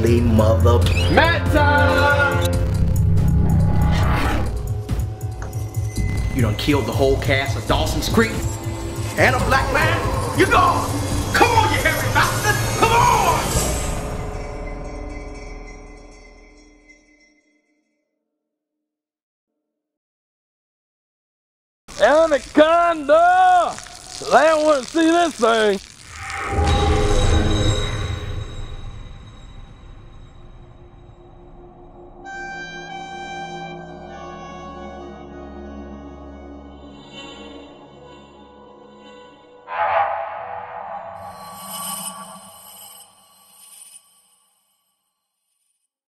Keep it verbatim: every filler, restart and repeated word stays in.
ugly mother. Matt time! You done killed the whole cast of Dawson's Creek and a black man. You gone. Come on, you hairy bastard. Come on. Anaconda! They don't want to see this thing.